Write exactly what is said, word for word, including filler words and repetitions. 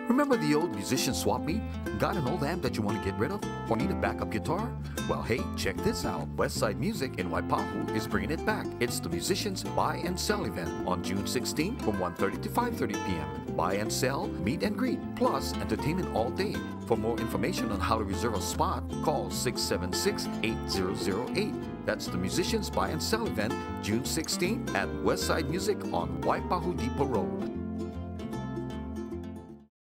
Remember the old musician swap meet? Got an old amp that you want to get rid of? Or need a backup guitar? Well, hey, check this out. Westside Music in Waipahu is bringing it back. It's the Musicians Buy and Sell event on June sixteenth from one thirty to five thirty p m Buy and sell, meet and greet, plus entertainment all day. For more information on how to reserve a spot, call six seven six, eight zero zero eight. That's the Musicians Buy and Sell event, June sixteenth at Westside Music on Waipahu Depot Road.